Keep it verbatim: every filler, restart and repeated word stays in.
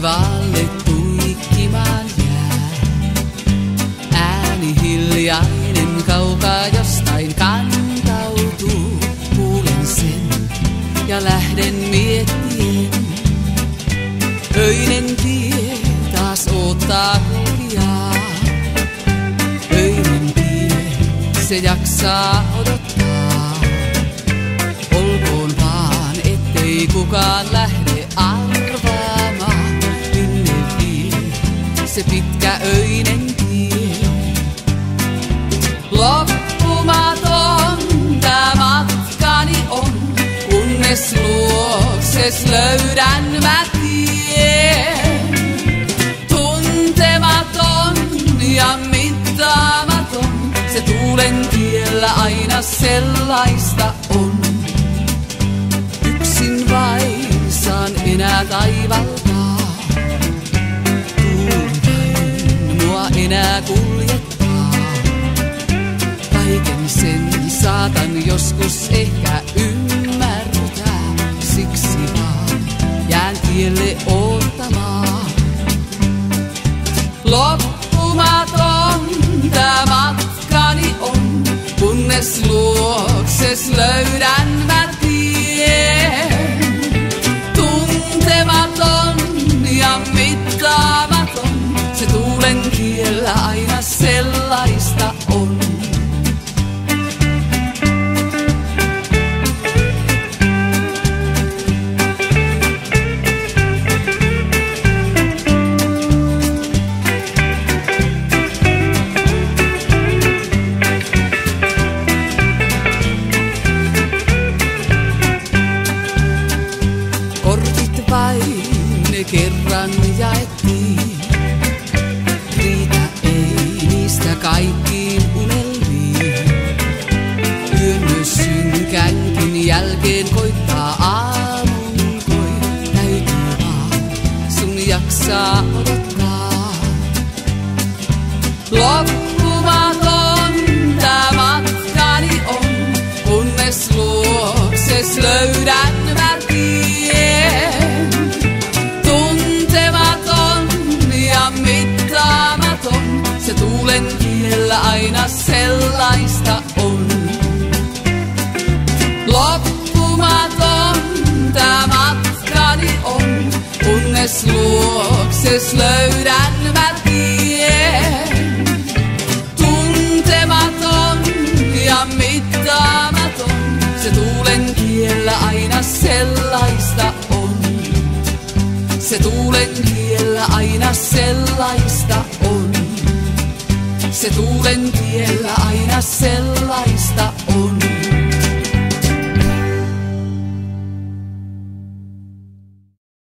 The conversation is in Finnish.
taivaalle tuikkimaan jää. Ääni hiljainen kaukaa jostain kantautuu. Kuulen sen ja lähden miettien. Öinen tie taas oottaa kulkijaa. Öinen tie, se jaksaa odottaa. Olkoon vaan, ettei kukaan lähde arvaamaan, minne vie se pitkä öinen tie. Loppumaton tää matkani on, kunnes luokses löydän mä tien. Tuntematon ja mittaamaton, se tuulen tiellä aina sellaista on. Yksin vain saan enää taivaltaa, tuuli vain mua enää kuljettaa. Kaiken sen saatan joskus ehkä ymmärtää, siksi vaan jään tielle odottamaan. Loppumaton tää matkani on, kunnes luokses löydän mä tien. Tuntematon ja mittaamaton, se tuulen tiellä aina sellaista on. Ne kerran jaettiin, riitä ei niistä kaikkiin unelmiin. Yön myös synkänkin jälkeen koittaa aamun koi, täytyy vaan sun jaksaa odottaa. Loppumaton tää matkani on, kunnes luokses löydän mä tien. Se tuulen tiellä aina sellaista on. Loppumaton tää matkani on, kunnes luokses löydän mä tien. Tuntematon ja mittaamaton, se tuulen tiellä aina sellaista on. Se tuulen tiellä aina sellaista on. Se tuulen tiellä aina sellaista on.